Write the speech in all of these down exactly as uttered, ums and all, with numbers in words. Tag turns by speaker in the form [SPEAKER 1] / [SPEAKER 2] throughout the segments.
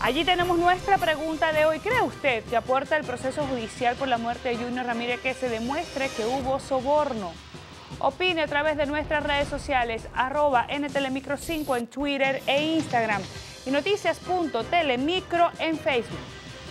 [SPEAKER 1] Allí tenemos nuestra pregunta de hoy. ¿Cree usted que aporta el proceso judicial por la muerte de Junior Ramírez que se demuestre que hubo soborno? Opine a través de nuestras redes sociales, arroba N Telemicro cinco en Twitter e Instagram y noticias punto telemicro en Facebook.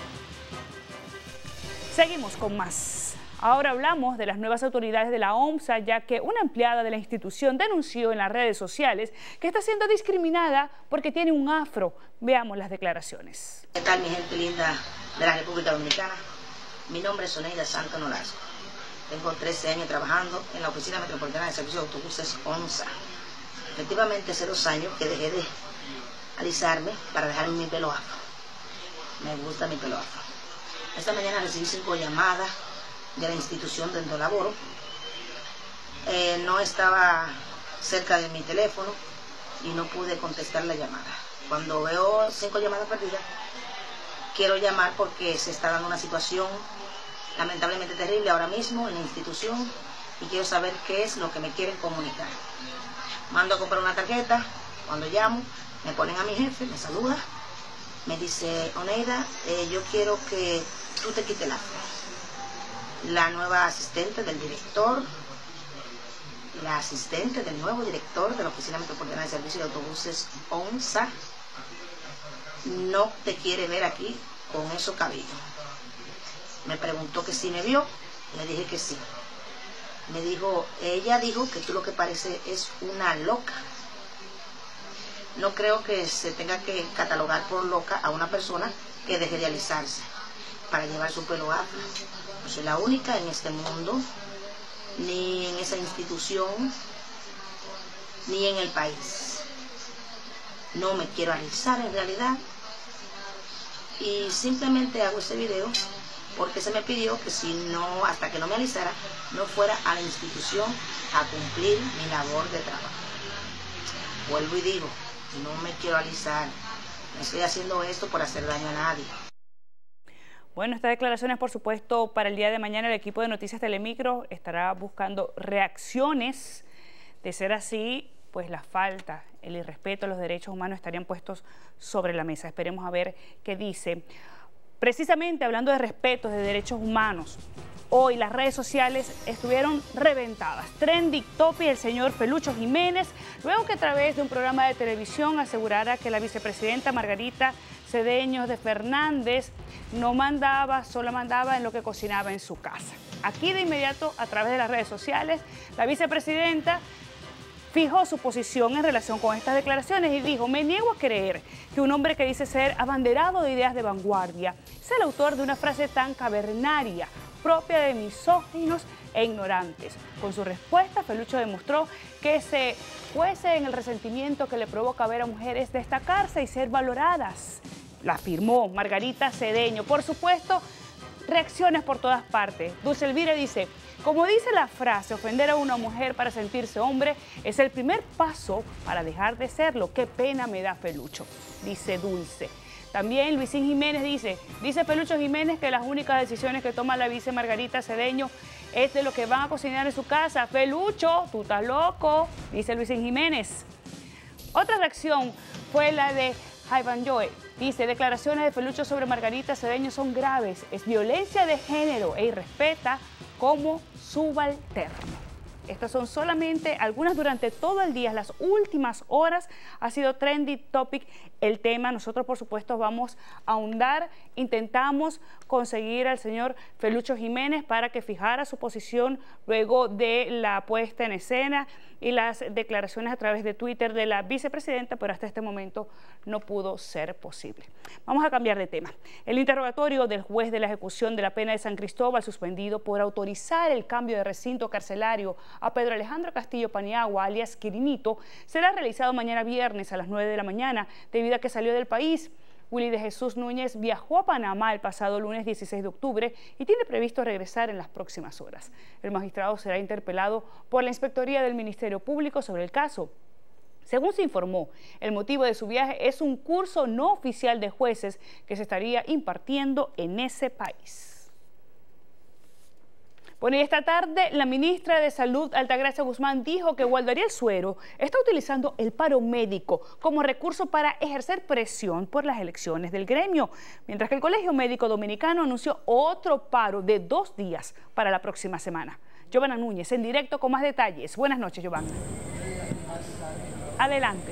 [SPEAKER 1] Seguimos con más. Ahora hablamos de las nuevas autoridades de la OMSA, ya que una empleada de la institución denunció en las redes sociales que está siendo discriminada porque tiene un afro. Veamos las declaraciones.
[SPEAKER 2] ¿Qué tal, mi gente linda de la República Dominicana? Mi nombre es Oneida Santo Nolasco. Tengo trece años trabajando en la Oficina Metropolitana de Servicios de Autobuses OMSA. Efectivamente, hace dos años que dejé de alisarme para dejarme mi pelo afro. Me gusta mi pelo afro. Esta mañana recibí cinco llamadas de la institución donde laboro. Eh, no estaba cerca de mi teléfono y no pude contestar la llamada. Cuando veo cinco llamadas perdidas, quiero llamar porque se está dando una situación lamentablemente terrible ahora mismo en la institución y quiero saber qué es lo que me quieren comunicar. Mando a comprar una tarjeta, cuando llamo, me ponen a mi jefe, me saluda, me dice, Oneida, eh, yo quiero que tú te quites el afro. La nueva asistente del director, la asistente del nuevo director de la Oficina Metropolitana de Servicios de Autobuses OMSA, no te quiere ver aquí con esos cabellos. Me preguntó que si me vio, le dije que sí. Me dijo, ella dijo que tú lo que parece es una loca. No creo que se tenga que catalogar por loca a una persona que deje de alisarse para llevar su pelo afro. No soy la única en este mundo, ni en esa institución, ni en el país. No me quiero alisar en realidad y simplemente hago este video porque se me pidió que si no, hasta que no me alisara, no fuera a la institución a cumplir mi labor de trabajo. Vuelvo y digo, no me quiero alisar, no estoy haciendo esto por hacer daño a nadie.
[SPEAKER 1] Bueno, estas declaraciones, por supuesto, para el día de mañana el equipo de Noticias Telemicro estará buscando reacciones. De ser así, pues la falta, el irrespeto a los derechos humanos estarían puestos sobre la mesa. Esperemos a ver qué dice. Precisamente hablando de respeto, de derechos humanos, hoy las redes sociales estuvieron reventadas. Trending topic el señor Felucho Jiménez, luego que a través de un programa de televisión asegurara que la vicepresidenta Margarita Cedeño de Fernández no mandaba, solo mandaba en lo que cocinaba en su casa. Aquí de inmediato, a través de las redes sociales, la vicepresidenta fijó su posición en relación con estas declaraciones y dijo, me niego a creer que un hombre que dice ser abanderado de ideas de vanguardia es el autor de una frase tan cavernaria, propia de misóginos e ignorantes. Con su respuesta, Felucho demostró que se fuese en el resentimiento que le provoca ver a mujeres destacarse y ser valoradas. La afirmó Margarita Cedeño. Por supuesto, reacciones por todas partes. Dulce Elvira dice, como dice la frase, ofender a una mujer para sentirse hombre es el primer paso para dejar de serlo. Qué pena me da Felucho, dice Dulce. También Luisín Jiménez dice, dice Felucho Jiménez que las únicas decisiones que toma la vice Margarita Cedeño es de lo que van a cocinar en su casa. Felucho, tú estás loco, dice Luisín Jiménez. Otra reacción fue la de Jaivan Joe. Dice, declaraciones de Felucho sobre Margarita Cedeño son graves, es violencia de género e irrespeta como subalterno. Estas son solamente algunas durante todo el día, las últimas horas ha sido trending topic el tema. Nosotros, por supuesto, vamos a ahondar, intentamos conseguir al señor Felucho Jiménez para que fijara su posición luego de la puesta en escena y las declaraciones a través de Twitter de la vicepresidenta, pero hasta este momento no pudo ser posible. Vamos a cambiar de tema. El interrogatorio del juez de la ejecución de la pena de San Cristóbal, suspendido por autorizar el cambio de recinto carcelario a Pedro Alejandro Castillo Paniagua, alias Quirinito, será realizado mañana viernes a las nueve de la mañana, debido a que salió del país. Willy de Jesús Núñez viajó a Panamá el pasado lunes dieciséis de octubre y tiene previsto regresar en las próximas horas. El magistrado será interpelado por la Inspectoría del Ministerio Público sobre el caso. Según se informó, el motivo de su viaje es un curso no oficial de jueces que se estaría impartiendo en ese país. Bueno, y esta tarde la ministra de Salud, Altagracia Guzmán, dijo que Waldo Ariel Suero está utilizando el paro médico como recurso para ejercer presión por las elecciones del gremio, mientras que el Colegio Médico Dominicano anunció otro paro de dos días para la próxima semana. Giovanna Núñez, en directo con más detalles. Buenas noches, Giovanna. Adelante.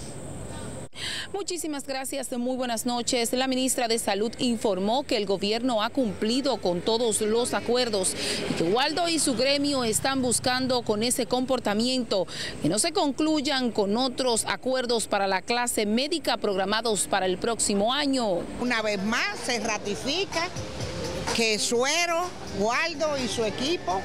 [SPEAKER 3] Muchísimas gracias, muy buenas noches. La ministra de Salud informó que el gobierno ha cumplido con todos los acuerdos y que Waldo y su gremio están buscando con ese comportamiento que no se concluyan con otros acuerdos para la clase médica programados para el próximo año.
[SPEAKER 4] Una vez más se ratifica que Suero, Waldo y su equipo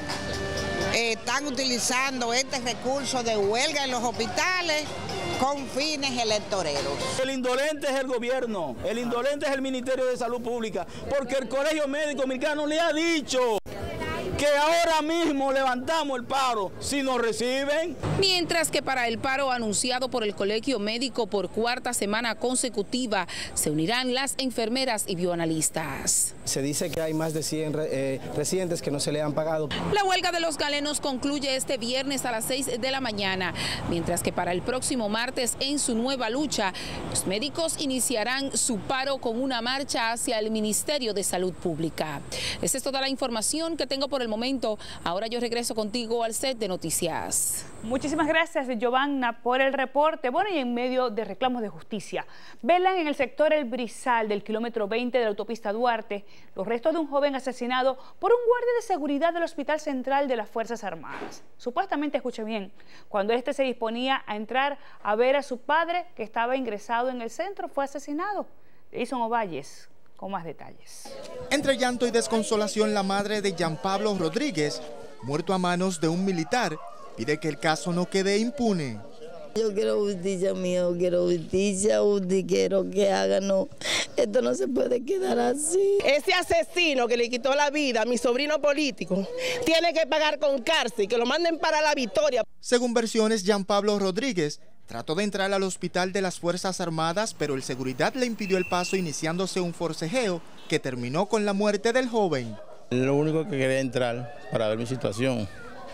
[SPEAKER 4] eh, están utilizando este recurso de huelga en los hospitales con fines electoreros.
[SPEAKER 5] El indolente es el gobierno, el indolente es el Ministerio de Salud Pública, porque el Colegio Médico Dominicano le ha dicho que ahora mismo levantamos el paro si nos reciben.
[SPEAKER 3] Mientras que para el paro anunciado por el Colegio Médico por cuarta semana consecutiva se unirán las enfermeras y bioanalistas.
[SPEAKER 6] Se dice que hay más de cien eh, residentes que no se le han pagado.
[SPEAKER 3] La huelga de los galenos concluye este viernes a las seis de la mañana, mientras que para el próximo martes, en su nueva lucha, los médicos iniciarán su paro con una marcha hacia el Ministerio de Salud Pública. Esa es toda la información que tengo por el momento. Ahora yo regreso contigo al set de noticias.
[SPEAKER 1] Muchísimas gracias, Giovanna, por el reporte. Bueno, y en medio de reclamos de justicia, velan en el sector El Brizal del kilómetro veinte de la autopista Duarte los restos de un joven asesinado por un guardia de seguridad del Hospital Central de las Fuerzas Armadas. Supuestamente, escuche bien, cuando este se disponía a entrar a ver a su padre, que estaba ingresado en el centro, fue asesinado. Jason Ovalles con más detalles.
[SPEAKER 7] Entre llanto y desconsolación, la madre de Jean Pablo Rodríguez, muerto a manos de un militar, pide que el caso no quede impune.
[SPEAKER 8] Yo quiero justicia, mío, quiero justicia, justicia, quiero que hagan, no, esto no se puede quedar así.
[SPEAKER 9] Ese asesino que le quitó la vida a mi sobrino político tiene que pagar con cárcel, que lo manden para La Victoria.
[SPEAKER 7] Según versiones, Jean Pablo Rodríguez trató de entrar al hospital de las Fuerzas Armadas, pero el seguridad le impidió el paso, iniciándose un forcejeo que terminó con la muerte del joven.
[SPEAKER 10] Lo único que quería entrar para ver mi situación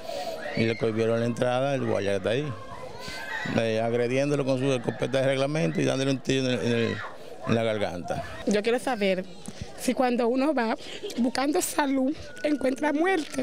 [SPEAKER 10] y le prohibieron la entrada, el guardia está ahí, eh, agrediéndolo con su escopeta de reglamento y dándole un tiro en, el, en, el, en la garganta.
[SPEAKER 11] Yo quiero saber si cuando uno va buscando salud encuentra muerte.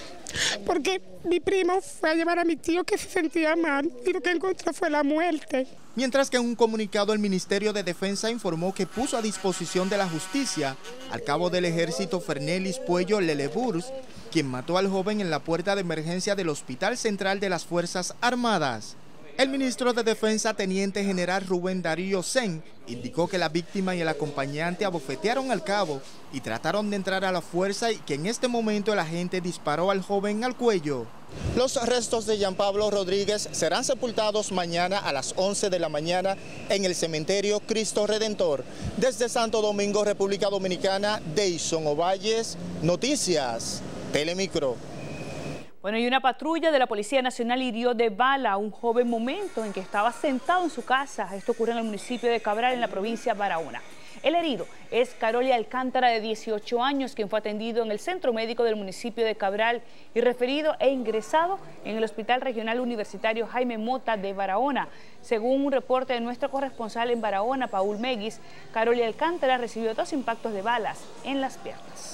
[SPEAKER 11] Porque mi primo fue a llevar a mi tío que se sentía mal y lo que encontró fue la muerte.
[SPEAKER 7] Mientras que en un comunicado el Ministerio de Defensa informó que puso a disposición de la justicia al cabo del ejército Fernelis Puello Leleburs, quien mató al joven en la puerta de emergencia del Hospital Central de las Fuerzas Armadas. El ministro de Defensa, Teniente General Rubén Darío Sen, indicó que la víctima y el acompañante abofetearon al cabo y trataron de entrar a la fuerza y que en este momento el agente disparó al joven al cuello. Los restos de Jean Pablo Rodríguez serán sepultados mañana a las once de la mañana en el cementerio Cristo Redentor. Desde Santo Domingo, República Dominicana, Jason Ovalles, Noticias Telemicro.
[SPEAKER 1] Bueno, y una patrulla de la Policía Nacional hirió de bala a un joven momento en que estaba sentado en su casa. Esto ocurrió en el municipio de Cabral, en la provincia de Barahona. El herido es Caroli Alcántara, de dieciocho años, quien fue atendido en el centro médico del municipio de Cabral y referido e ingresado en el Hospital Regional Universitario Jaime Mota de Barahona. Según un reporte de nuestro corresponsal en Barahona, Paul Meguis, Caroli Alcántara recibió dos impactos de balas en las piernas.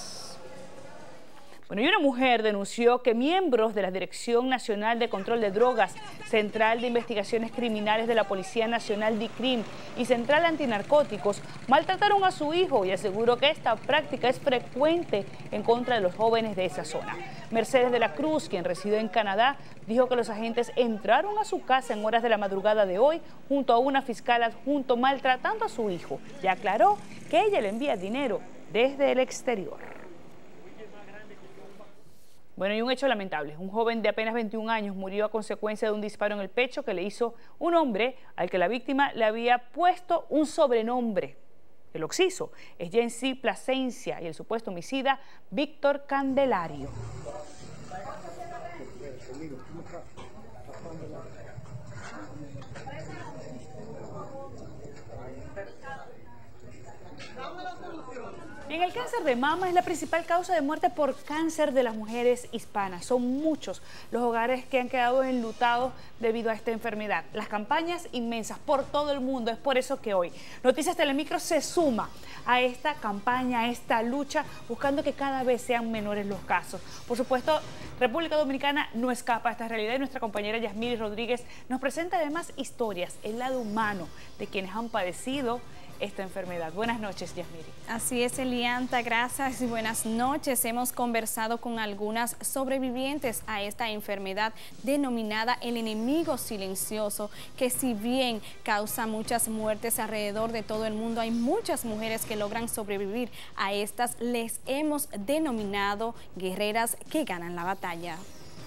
[SPEAKER 1] Bueno, y una mujer denunció que miembros de la Dirección Nacional de Control de Drogas, Central de Investigaciones Criminales de la Policía Nacional DICRIM y Central Antinarcóticos maltrataron a su hijo y aseguró que esta práctica es frecuente en contra de los jóvenes de esa zona. Mercedes de la Cruz, quien reside en Canadá, dijo que los agentes entraron a su casa en horas de la madrugada de hoy junto a una fiscal adjunto maltratando a su hijo y aclaró que ella le envía dinero desde el exterior. Bueno, y un hecho lamentable. Un joven de apenas veintiún años murió a consecuencia de un disparo en el pecho que le hizo un hombre al que la víctima le había puesto un sobrenombre. El occiso es Jensi Plasencia y el supuesto homicida Víctor Candelario. Y en el caso cáncer de mama es la principal causa de muerte por cáncer de las mujeres hispanas. Son muchos los hogares que han quedado enlutados debido a esta enfermedad. Las campañas inmensas por todo el mundo. Es por eso que hoy Noticias Telemicro se suma a esta campaña, a esta lucha, buscando que cada vez sean menores los casos. Por supuesto, República Dominicana no escapa a esta realidad y nuestra compañera Yasmiri Rodríguez nos presenta además historias, el lado humano de quienes han padecido esta enfermedad. Buenas noches, Yasmiri.
[SPEAKER 12] Así es, Elianta, gracias y buenas noches. Hemos conversado con algunas sobrevivientes a esta enfermedad denominada el enemigo silencioso, que si bien causa muchas muertes alrededor de todo el mundo, hay muchas mujeres que logran sobrevivir a estas. Les hemos denominado guerreras que ganan la batalla.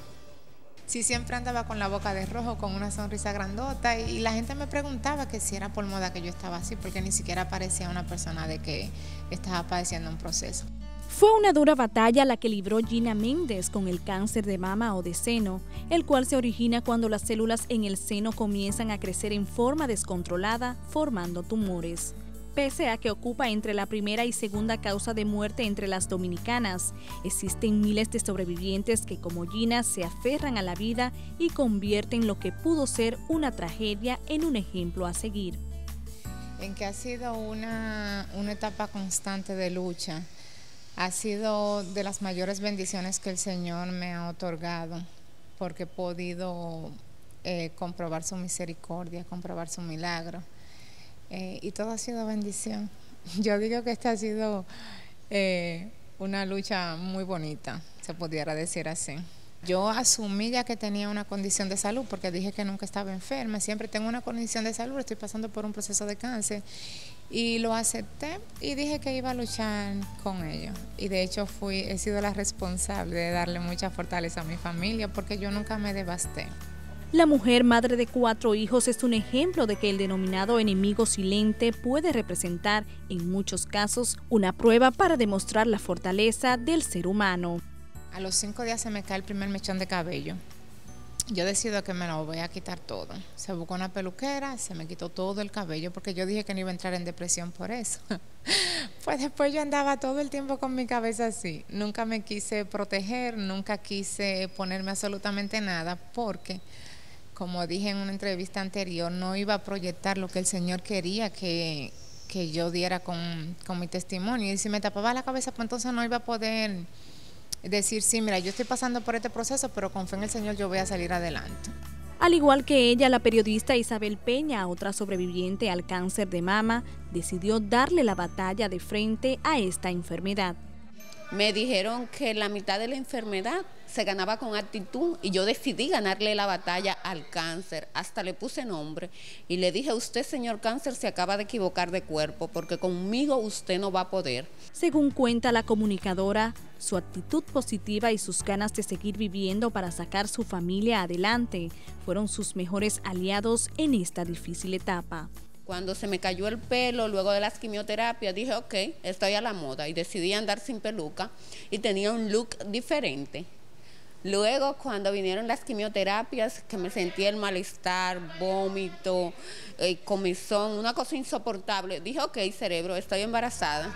[SPEAKER 13] Sí, siempre andaba con la boca de rojo, con una sonrisa grandota, y la gente me preguntaba que si era por moda que yo estaba así, porque ni siquiera parecía una persona de que estaba padeciendo un proceso.
[SPEAKER 12] Fue una dura batalla la que libró Gina Méndez con el cáncer de mama o de seno, el cual se origina cuando las células en el seno comienzan a crecer en forma descontrolada, formando tumores. Pese a que ocupa entre la primera y segunda causa de muerte entre las dominicanas, existen miles de sobrevivientes que, como Gina, se aferran a la vida y convierten lo que pudo ser una tragedia en un ejemplo a seguir.
[SPEAKER 13] En que ha sido una, una etapa constante de lucha, ha sido de las mayores bendiciones que el Señor me ha otorgado, porque he podido eh, comprobar su misericordia, comprobar su milagro. Eh, y todo ha sido bendición. Yo digo que esta ha sido eh, una lucha muy bonita, se pudiera decir así. Yo asumí ya que tenía una condición de salud, porque dije que nunca estaba enferma, siempre tengo una condición de salud, estoy pasando por un proceso de cáncer, y lo acepté y dije que iba a luchar con ello. Y de hecho fui, he sido la responsable de darle mucha fortaleza a mi familia, porque yo nunca me devasté.
[SPEAKER 12] La mujer, madre de cuatro hijos, es un ejemplo de que el denominado enemigo silente puede representar, en muchos casos, una prueba para demostrar la fortaleza del ser humano.
[SPEAKER 13] A los cinco días se me cae el primer mechón de cabello. Yo decido que me lo voy a quitar todo. Se buscó una peluquera, se me quitó todo el cabello, porque yo dije que no iba a entrar en depresión por eso. Pues después yo andaba todo el tiempo con mi cabeza así. Nunca me quise proteger, nunca quise ponerme absolutamente nada, porque, como dije en una entrevista anterior, no iba a proyectar lo que el Señor quería que, que yo diera con, con mi testimonio. Y si me tapaba la cabeza, pues entonces no iba a poder decir, sí, mira, yo estoy pasando por este proceso, pero con fe en el Señor yo voy a salir adelante.
[SPEAKER 12] Al igual que ella, la periodista Isabel Peña, otra sobreviviente al cáncer de mama, decidió darle la batalla de frente a esta enfermedad.
[SPEAKER 14] Me dijeron que la mitad de la enfermedad se ganaba con actitud y yo decidí ganarle la batalla al cáncer. Hasta le puse nombre y le dije, usted, señor cáncer, se acaba de equivocar de cuerpo porque conmigo usted no va a poder.
[SPEAKER 12] Según cuenta la comunicadora, su actitud positiva y sus ganas de seguir viviendo para sacar su familia adelante fueron sus mejores aliados en esta difícil etapa.
[SPEAKER 14] Cuando se me cayó el pelo, luego de las quimioterapias, dije, ok, estoy a la moda y decidí andar sin peluca y tenía un look diferente. Luego, cuando vinieron las quimioterapias, que me sentía el malestar, vómito, eh, comezón, una cosa insoportable, dije, ok, cerebro, estoy embarazada.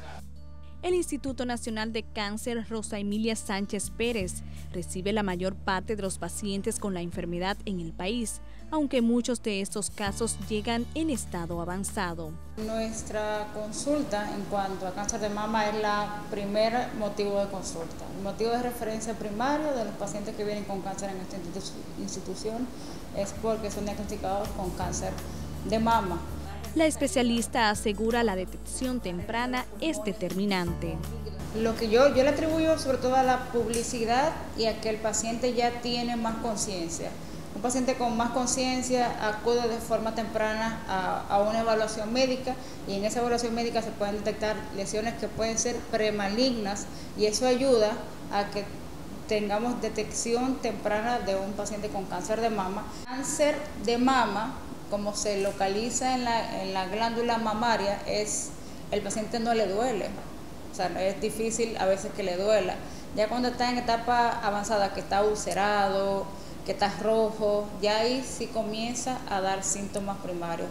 [SPEAKER 12] El Instituto Nacional de Cáncer Rosa Emilia Sánchez Pérez recibe la mayor parte de los pacientes con la enfermedad en el país, aunque muchos de estos casos llegan en estado avanzado.
[SPEAKER 15] Nuestra consulta en cuanto a cáncer de mama es la primer motivo de consulta. El motivo de referencia primario de los pacientes que vienen con cáncer en esta institución es porque son diagnosticados con cáncer de mama.
[SPEAKER 12] La especialista asegura la detección temprana es determinante.
[SPEAKER 15] Lo que yo, yo le atribuyo sobre todo a la publicidad y a que el paciente ya tiene más conciencia. Un paciente con más conciencia acude de forma temprana a, a una evaluación médica y en esa evaluación médica se pueden detectar lesiones que pueden ser premalignas y eso ayuda a que tengamos detección temprana de un paciente con cáncer de mama. Cáncer de mama, como se localiza en la, en la glándula mamaria, es el paciente no le duele, o sea, es difícil a veces que le duela. Ya cuando está en etapa avanzada, que está ulcerado, que está rojo, ya ahí sí comienza a dar síntomas primarios.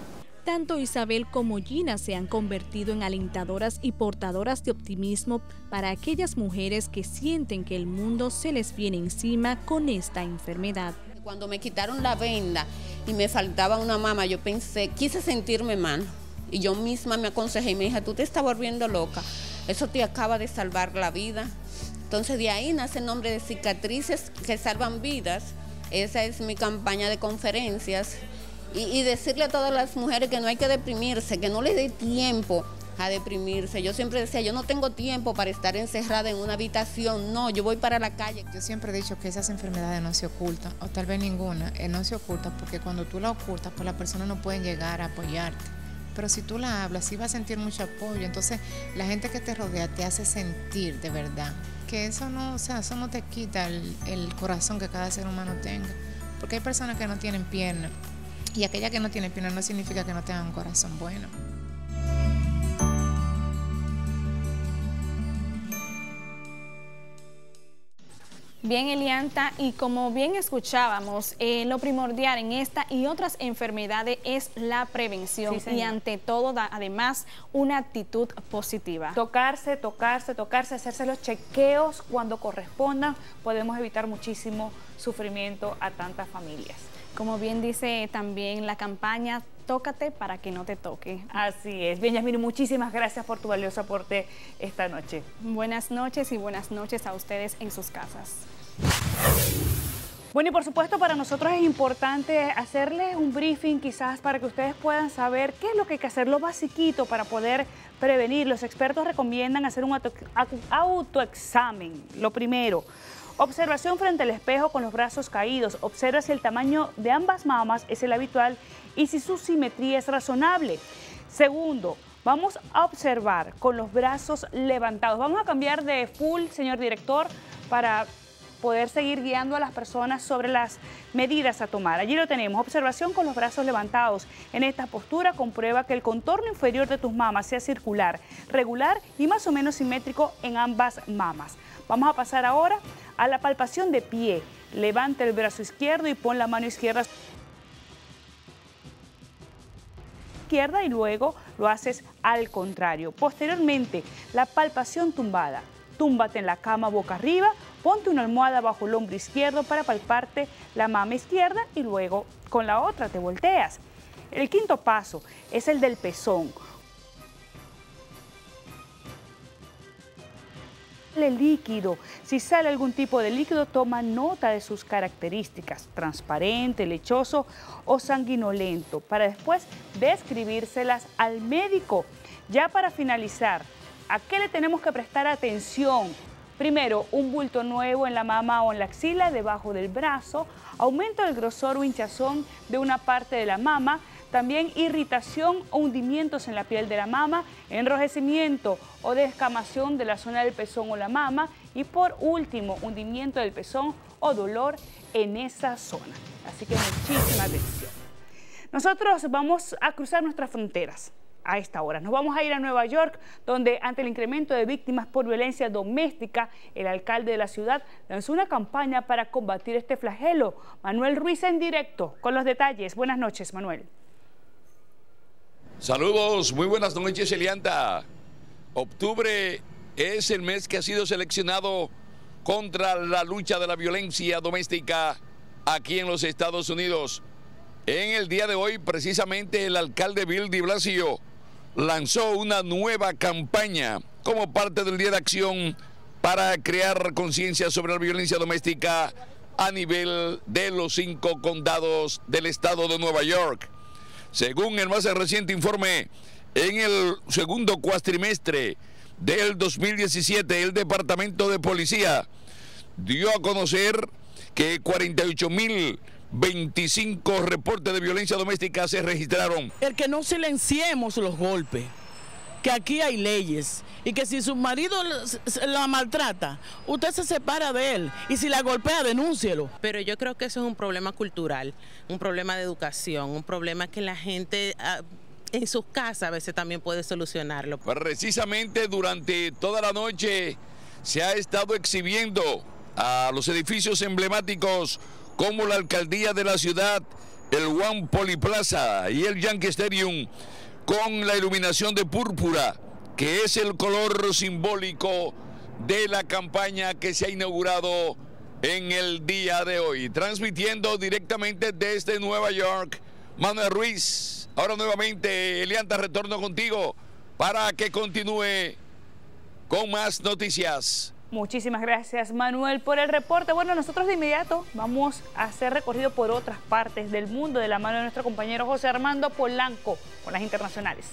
[SPEAKER 12] Tanto Isabel como Gina se han convertido en alentadoras y portadoras de optimismo para aquellas mujeres que sienten que el mundo se les viene encima con esta enfermedad.
[SPEAKER 14] Cuando me quitaron la venda y me faltaba una mama, yo pensé, quise sentirme mal. Y yo misma me aconsejé y me dije, tú te estás volviendo loca, eso te acaba de salvar la vida. Entonces de ahí nace el nombre de Cicatrices que Salvan Vidas. Esa es mi campaña de conferencias. Y, y decirle a todas las mujeres que no hay que deprimirse, que no les dé tiempo a deprimirse. Yo siempre decía, yo no tengo tiempo para estar encerrada en una habitación, no, yo voy para la calle.
[SPEAKER 13] Yo siempre he dicho que esas enfermedades no se ocultan, o tal vez ninguna, eh, no se oculta porque cuando tú la ocultas, pues las personas no pueden llegar a apoyarte. Pero si tú la hablas, sí vas a sentir mucho apoyo. Entonces, la gente que te rodea te hace sentir de verdad. Que eso no, o sea, eso no te quita el, el corazón que cada ser humano tenga. Porque hay personas que no tienen pierna. Y aquella que no tiene pierna no significa que no tengan un corazón bueno.
[SPEAKER 16] Bien, Elianta, y como bien escuchábamos, eh, lo primordial en esta y otras enfermedades es la prevención
[SPEAKER 1] Sí,
[SPEAKER 16] y ante todo, da, además, una actitud positiva.
[SPEAKER 1] Tocarse, tocarse, tocarse, hacerse los chequeos cuando correspondan, podemos evitar muchísimo sufrimiento a tantas familias.
[SPEAKER 16] Como bien dice también la campaña, tócate para que no te toque.
[SPEAKER 1] Así es. Bien, Yasmín, muchísimas gracias por tu valioso aporte esta noche.
[SPEAKER 16] Buenas noches y buenas noches a ustedes en sus casas.
[SPEAKER 1] Bueno, y por supuesto para nosotros es importante hacerles un briefing quizás para que ustedes puedan saber qué es lo que hay que hacer, lo basiquito para poder prevenir. Los expertos recomiendan hacer un auto, autoexamen. Lo primero, observación frente al espejo con los brazos caídos. Observa si el tamaño de ambas mamas es el habitual y si su simetría es razonable. Segundo, vamos a observar con los brazos levantados. Vamos a cambiar de full, señor director, para poder seguir guiando a las personas sobre las medidas a tomar. Allí lo tenemos, observación con los brazos levantados. En esta postura comprueba que el contorno inferior de tus mamas sea circular, regular y más o menos simétrico en ambas mamas. Vamos a pasar ahora a la palpación de pie. Levanta el brazo izquierdo y pon la mano izquierda izquierda y luego lo haces al contrario. Posteriormente, la palpación tumbada. Túmbate en la cama boca arriba, ponte una almohada bajo el hombro izquierdo para palparte la mama izquierda y luego con la otra te volteas. El quinto paso es el del pezón. El líquido. Si sale algún tipo de líquido, toma nota de sus características, transparente, lechoso o sanguinolento, para después describírselas al médico. Ya para finalizar, ¿a qué le tenemos que prestar atención? Primero, un bulto nuevo en la mama o en la axila, debajo del brazo, aumento del grosor o hinchazón de una parte de la mama, también irritación o hundimientos en la piel de la mama, enrojecimiento o descamación de la zona del pezón o la mama y por último, hundimiento del pezón o dolor en esa zona. Así que muchísima atención. Nosotros vamos a cruzar nuestras fronteras a esta hora. Nos vamos a ir a Nueva York, donde ante el incremento de víctimas por violencia doméstica, el alcalde de la ciudad lanzó una campaña para combatir este flagelo. Manuel Ruiz en directo con los detalles. Buenas noches, Manuel.
[SPEAKER 17] Saludos, muy buenas noches, Elianta. Octubre es el mes que ha sido seleccionado contra la lucha de la violencia doméstica aquí en los Estados Unidos. En el día de hoy, precisamente, el alcalde Bill de Blasio lanzó una nueva campaña como parte del Día de Acción para crear conciencia sobre la violencia doméstica a nivel de los cinco condados del estado de Nueva York. Según el más reciente informe, en el segundo cuatrimestre del dos mil diecisiete, el Departamento de Policía dio a conocer que cuarenta y ocho mil veinticinco reportes de violencia doméstica se registraron.
[SPEAKER 18] El que no silenciemos los golpes, que aquí hay leyes y que si su marido la maltrata, usted se separa de él y si la golpea, denúncielo.
[SPEAKER 19] Pero yo creo que eso es un problema cultural, un problema de educación, un problema que la gente en sus casas a veces también puede solucionarlo.
[SPEAKER 17] Precisamente durante toda la noche se ha estado exhibiendo a los edificios emblemáticos como la alcaldía de la ciudad, el One Poliplaza y el Yankee Stadium con la iluminación de púrpura, que es el color simbólico de la campaña que se ha inaugurado en el día de hoy. Transmitiendo directamente desde Nueva York, Manuel Ruiz. Ahora nuevamente, Elianta, retorno contigo para que continúe con más noticias.
[SPEAKER 1] Muchísimas gracias, Manuel, por el reporte. Bueno, nosotros de inmediato vamos a hacer recorrido por otras partes del mundo de la mano de nuestro compañero José Armando Polanco con las internacionales.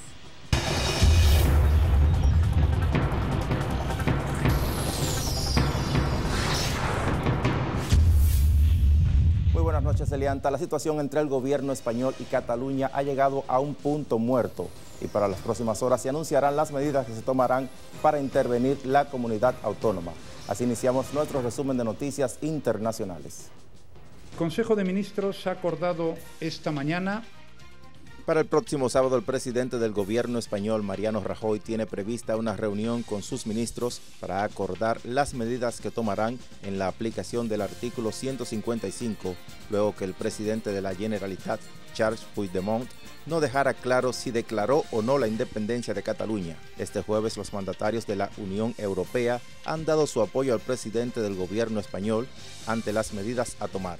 [SPEAKER 20] Muy buenas noches, Elianta. La situación entre el gobierno español y Cataluña ha llegado a un punto muerto y para las próximas horas se anunciarán las medidas que se tomarán para intervenir la comunidad autónoma. Así iniciamos nuestro resumen de noticias internacionales.
[SPEAKER 21] El Consejo de Ministros ha acordado esta mañana.
[SPEAKER 20] Para el próximo sábado, el presidente del gobierno español, Mariano Rajoy, tiene prevista una reunión con sus ministros para acordar las medidas que tomarán en la aplicación del artículo ciento cincuenta y cinco, luego que el presidente de la Generalitat, Charles Puigdemont, no dejara claro si declaró o no la independencia de Cataluña. Este jueves, los mandatarios de la Unión Europea han dado su apoyo al presidente del gobierno español ante las medidas a tomar.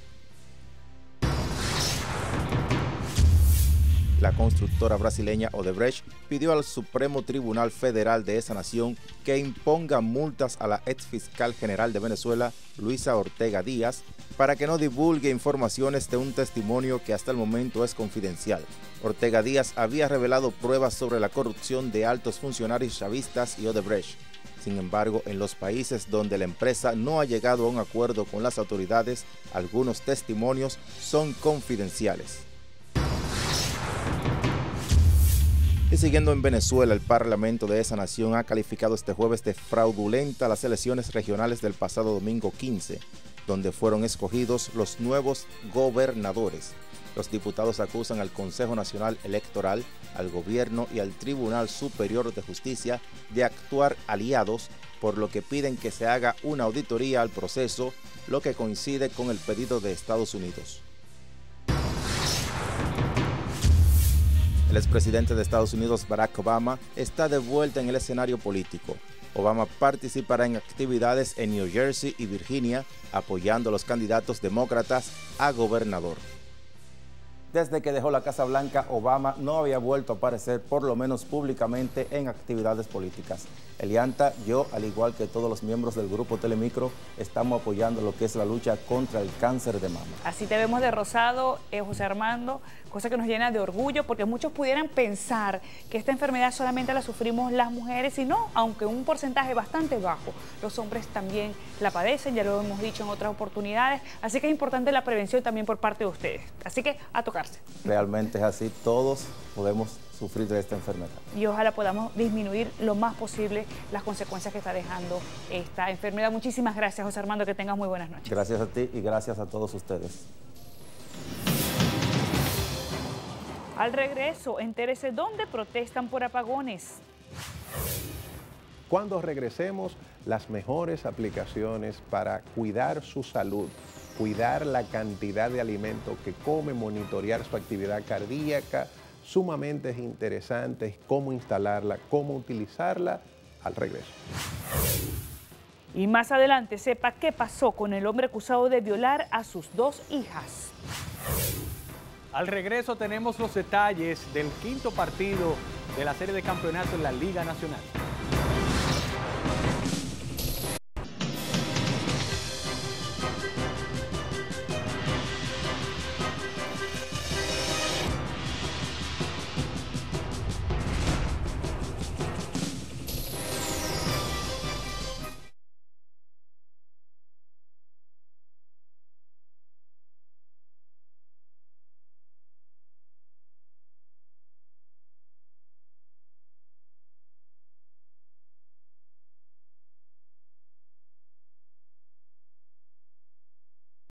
[SPEAKER 20] La constructora brasileña Odebrecht pidió al Supremo Tribunal Federal de esa nación que imponga multas a la exfiscal general de Venezuela, Luisa Ortega Díaz, para que no divulgue informaciones de un testimonio que hasta el momento es confidencial. Ortega Díaz había revelado pruebas sobre la corrupción de altos funcionarios chavistas y Odebrecht. Sin embargo, en los países donde la empresa no ha llegado a un acuerdo con las autoridades, algunos testimonios son confidenciales. Y siguiendo en Venezuela, el Parlamento de esa nación ha calificado este jueves de fraudulenta las elecciones regionales del pasado domingo quince, donde fueron escogidos los nuevos gobernadores. Los diputados acusan al Consejo Nacional Electoral, al Gobierno y al Tribunal Superior de Justicia de actuar aliados, por lo que piden que se haga una auditoría al proceso, lo que coincide con el pedido de Estados Unidos. El expresidente de Estados Unidos, Barack Obama, está de vuelta en el escenario político. Obama participará en actividades en New Jersey y Virginia, apoyando a los candidatos demócratas a gobernador. Desde que dejó la Casa Blanca, Obama no había vuelto a aparecer, por lo menos públicamente, en actividades políticas. Elianta, yo, al igual que todos los miembros del Grupo Telemicro, estamos apoyando lo que es la lucha contra el cáncer de mama.
[SPEAKER 1] Así te vemos de rosado, eh, José Armando, cosa que nos llena de orgullo, porque muchos pudieran pensar que esta enfermedad solamente la sufrimos las mujeres, y no, aunque un porcentaje bastante bajo, los hombres también la padecen, ya lo hemos dicho en otras oportunidades, así que es importante la prevención también por parte de ustedes. Así que a tocarse.
[SPEAKER 20] Realmente es así, todos podemos sufrir de esta enfermedad.
[SPEAKER 1] Y ojalá podamos disminuir lo más posible las consecuencias que está dejando esta enfermedad. Muchísimas gracias, José Armando, que tengas muy buenas noches.
[SPEAKER 20] Gracias a ti y gracias a todos ustedes.
[SPEAKER 1] Al regreso, entérese dónde protestan por apagones.
[SPEAKER 22] Cuando regresemos, las mejores aplicaciones para cuidar su salud, cuidar la cantidad de alimento que come, monitorear su actividad cardíaca, sumamente interesantes, cómo instalarla, cómo utilizarla, al regreso.
[SPEAKER 1] Y más adelante, sepa qué pasó con el hombre acusado de violar a sus dos hijas.
[SPEAKER 23] Al regreso tenemos los detalles del quinto partido de la serie de campeonato en la Liga Nacional.